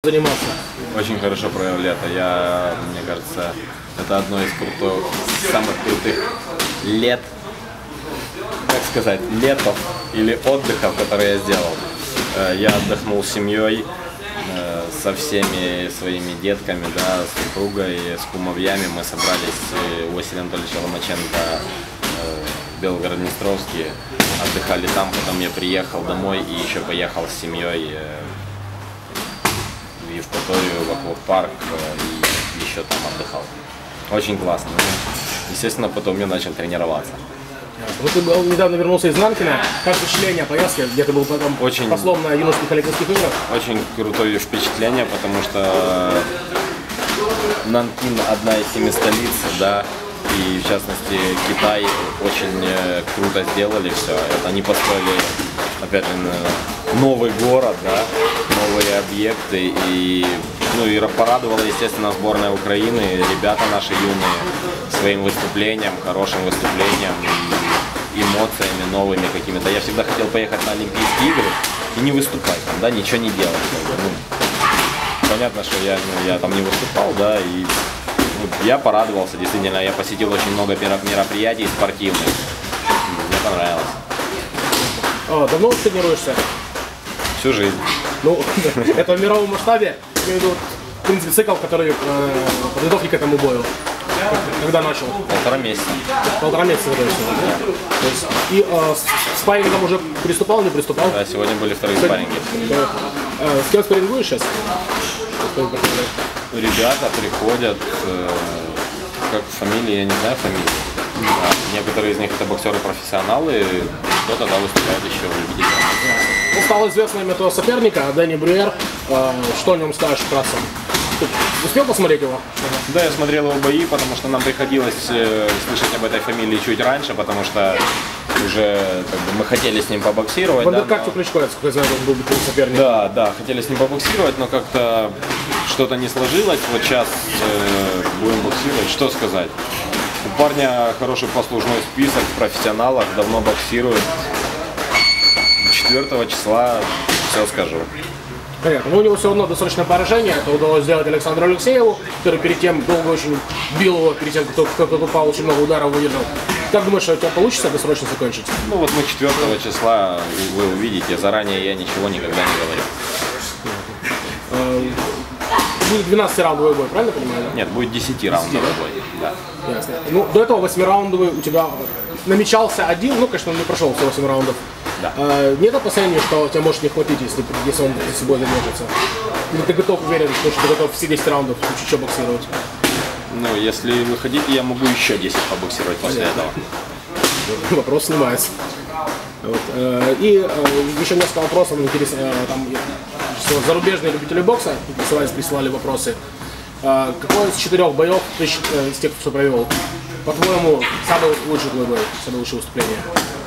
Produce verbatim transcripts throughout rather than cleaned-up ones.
заниматься? Очень хорошо провел лето. Я, мне кажется, это одно из крутых, самых крутых лет, как сказать, летов или отдыхов, которые я сделал. Я отдохнул с семьей, со всеми своими детками, да, с супругой, с кумовьями. Мы собрались у Василия Анатольевича Ломаченко в Белгород-Днестровске, отдыхали там, потом я приехал домой и еще поехал с семьей в Евпаторию, в аквапарк и еще там отдыхал. Очень классно. Естественно, потом я начал тренироваться. Вот ты был, недавно вернулся из Нанкина. Как впечатление о поездке, где ты был потом очень, послом на юношеских олимпийских играх? Очень крутое впечатление, потому что Нанкин одна из семи столиц, да, и в частности Китай очень круто сделали все. Это они построили, опять же, новый город, да, новые объекты, и, ну, и порадовала, естественно, сборная Украины, ребята наши юные своим выступлением, хорошим выступлением, эмоциями новыми какими-то. Я всегда хотел поехать на Олимпийские игры и не выступать там, да, ничего не делать. Ну, понятно, что я, ну, я там не выступал, да, и ну, я порадовался, действительно, я посетил очень много мероприятий спортивных. Мне понравилось. А, давно ты тренируешься? Всю жизнь. Ну, это в мировом масштабе, я имею в виду, в принципе, цикл, который э, подготовки к этому бою. Когда начал? Полтора месяца. Полтора месяца готовишься. Да? То есть, и э, с спаррингом уже приступал, не приступал? Да, сегодня были вторые спарринги. Да. Э, с кем спаррингуешь сейчас? Ребята приходят, э, как фамилии, я не знаю фамилии. Да. Некоторые из них это боксеры-профессионалы, кто-то да, выступает еще в любителях. Ну, стало известно имя твоего соперника, Дэнни Брюер. Э, что о нем скажешь вкратце? Ты успел посмотреть его? Да, я смотрел его бои, потому что нам приходилось э, слышать об этой фамилии чуть раньше, потому что уже как бы, мы хотели с ним побоксировать. В да, но... Кличко, сколько я знаю, он был бы соперник. Да, да, хотели с ним побоксировать, но как-то что-то не сложилось. Вот сейчас э, будем боксировать. Что сказать? У парня хороший послужной список, профессионалов, давно боксирует. четвёртого числа все скажу. Понятно. Но у него все равно досрочное поражение. Это удалось сделать Александру Алексееву, который перед тем долго очень бил его, перед тем, как он упал, очень много ударов выдержал. Как думаешь, что у тебя получится досрочно закончить? Ну вот мы четвёртого числа, вы увидите, заранее я ничего никогда не говорю. Будет двенадцатираундовый бой, правильно понимаю? Да? Нет, будет десятираундовый бой. Да. Ясно. Ну, до этого восьмираундовый у тебя намечался один, ну, конечно, он не прошел все восемь раундов. Да. А, нет опасений, что тебя может не хватить, если, если он с собой задержится? Или ты готов, уверен, что ты готов все десять раундов чуть еще боксировать? Ну, если вы хотите, я могу еще десять побоксировать после Понятно. этого. Вопрос снимается. Вот. И еще несколько вопросов интересно. Там, зарубежные любители бокса присылали, присылали вопросы. Какой из четырех боев ты, из тех, что провел, по-твоему, самый лучший твой бой, самое лучшее выступление?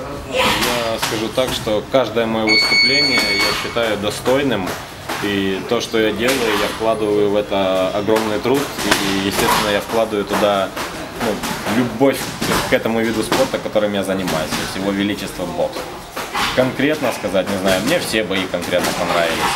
Я скажу так, что каждое мое выступление я считаю достойным. И то, что я делаю, я вкладываю в это огромный труд. И, естественно, я вкладываю туда ну, любовь к этому виду спорта, которым я занимаюсь. То есть его величество бокс. Конкретно сказать, не знаю, мне все бои конкретно понравились.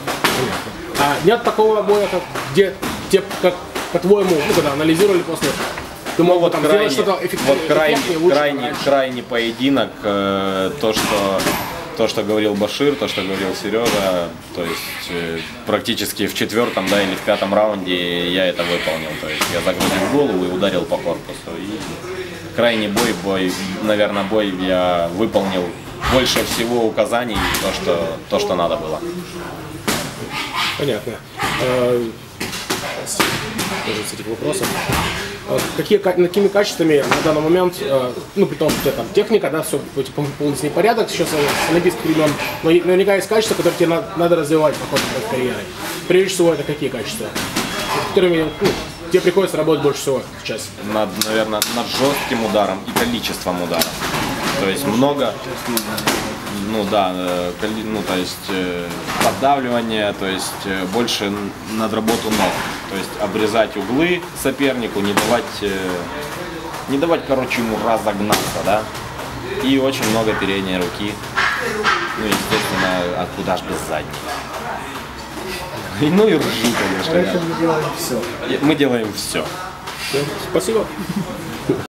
А нет такого боя, как, где, где как, по-твоему, ну, когда анализировали после, ты мог ну, вот там крайне, сделать что-то эффективнее, вот крайне, лучше, крайне, крайний поединок, э, то, что, то, что говорил Башир, то, что говорил Сережа, то есть э, практически в четвертом, да, или в пятом раунде я это выполнил. То есть я загрузил голову и ударил по корпусу. И крайний бой, бой, наверное, бой я выполнил больше всего указаний, то, что, то, что надо было. Понятно. Тоже с этих вопросов. Какие, какими качествами на данный момент, ну при том, что там техника, да, все полностью непорядок еще с олимпийских времен, но наверняка есть качества, которые тебе надо, надо развивать по ходу карьеры. Прежде всего, это какие качества, с которыми ну, тебе приходится работать больше всего сейчас? Над, наверное, над жестким ударом и количеством ударов. То есть много, ну да, ну то есть поддавливание, то есть больше над работу ног. То есть обрезать углы сопернику, не давать, не давать, короче, ему разогнаться, да. И очень много передней руки. Ну, естественно, а куда ж без задней. Ну и ржу, конечно. Поэтому мы делаем все. Мы делаем все. Спасибо.